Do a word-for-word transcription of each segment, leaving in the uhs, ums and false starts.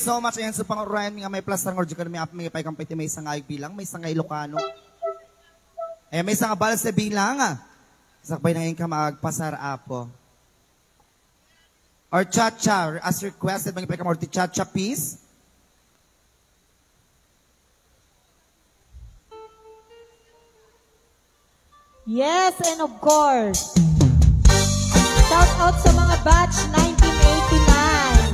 so much. Ayan sa pang-urayan nga may plus ng orjo ka may may pay kampay may sangay bilang, may sangay Ilocano. Ayan, may sangay balas sa bilang. Ah. Sakbay na ngayon ka magpasar apo. Or cha-cha, as requested, may pay ka more cha-cha piece. Yes, and of course, shout out sa mga batch nineteen eighty-nine.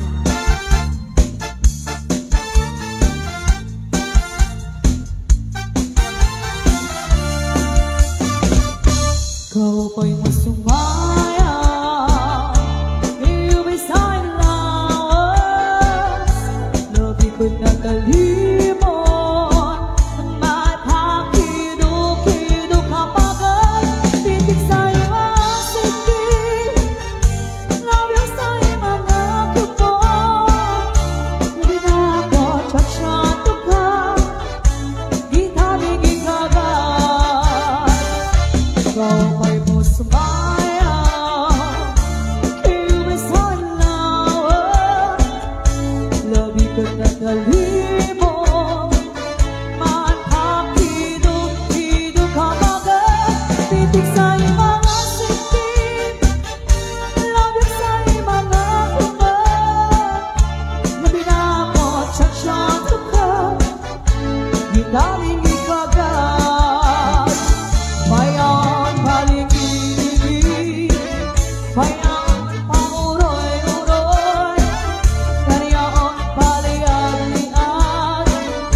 Ikaw pa'y masumaya, iyong isa'y lawas, labi ko'y nagalimon, ang mathakido-kido kapag titig sa'yo masikil, labi sa'yo mga kuko, hindi na ako tsatsyato ka, di tabigin agad. Ikaw pa'y musumaya, iyong isa'y lawas, labi ko'y nagalimon, mathakido-kido kapag titig sa'yo mga sikip, labi sa'yo mga kuko, labi na ako tsatsyato ka, di tabigin agad. Bayan paligid, bayan pauroy-uroy, kanyang palian-lian,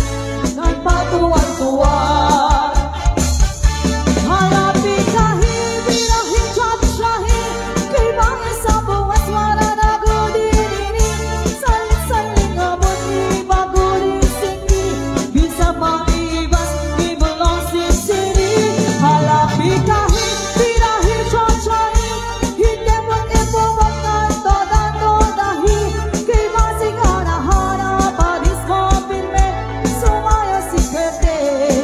nagpatuwan-tuwan. Halapi kahit birahin tsatsyahin, kay bangin sa buwas wala na gudinini, salit-saling abot ibagulin sindi, bisa pang-ibas ibulong sisiri. Halapi kahit birahin tsatsyahin, hindi mo't ibuwag na toda-todahi, kay basing hanahanap adis mo pirme, sumaya si Pete.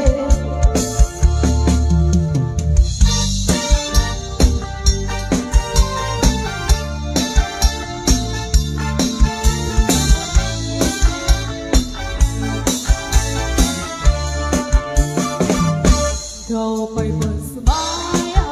Ikaw pa'y masumaya,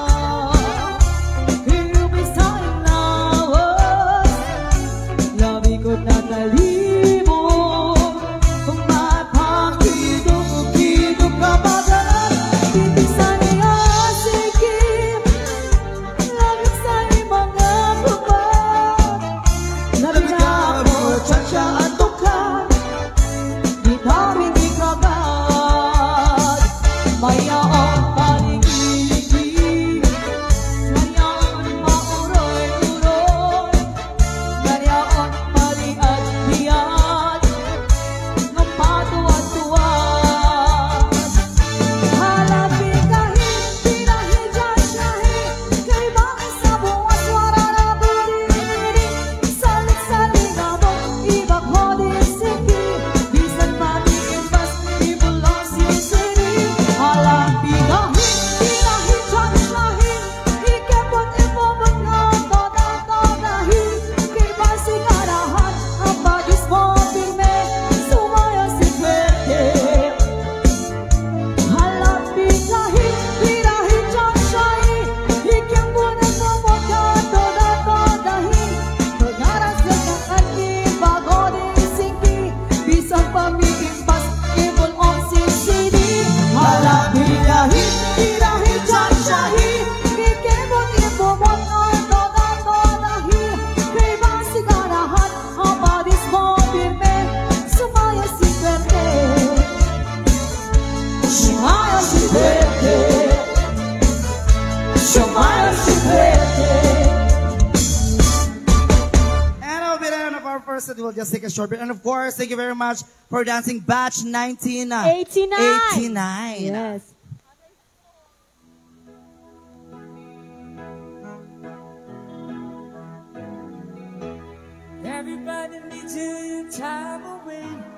iyong isa'y lawas, labi ko't nagalimon, kung mathakido-kido kapag titig sa'yo sikip, labi sa'yo mga kuko, labi na ako tsatsyato ka, di tabigin agad. Bayan paligid, kanyang mauroy-uroy, kanyang paliad-liad, ng patuwan-tuwan. Halapi kahit birahin tsatsyahin, kay bangin sa buwas wala na gudinini, salit-saling abot ibag hodin sikip, bisan mamiimbas ibulong sisiri. Halapi kahit birahin tsatsyahin, ikepot ibubog na toda-todahi, kay basing arahan ang bagis mo pirme, sumaya si Pete. Halapi kahit birahin tsatsyahin, ikepot ibubog na toda-todahi, pag-aras ng kakalin bago din singki, bisang pamiimpas ibulong sisiri. Halapi kahit birahin tsatsyahin, ikepot ibubog na toda-todahi, kay basing arahan ang bagis mo pirme, sumaya si Pete. Sumaya si Pete, sumaya si Pete. And I'll be there of our first, we'll just take a short break. And of course, thank you very much for dancing batch nineteen eighty-nine. eighty-nine. Yes. Everybody needs a time away.